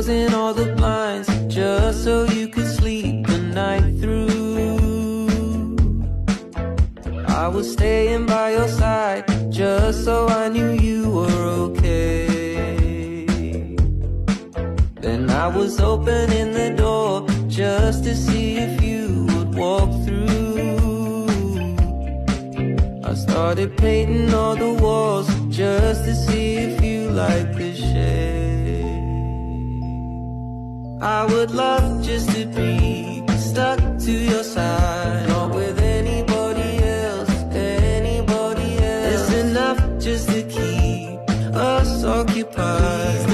closing all the blinds just so you could sleep the night through. I was staying by your side just so I knew you were okay. Then I was opening the door just to see if you would walk through. I started painting all the walls just to see if you liked the shade. I would love just to be stuck to your side, not with anybody else, anybody else. It's enough just to keep us occupied.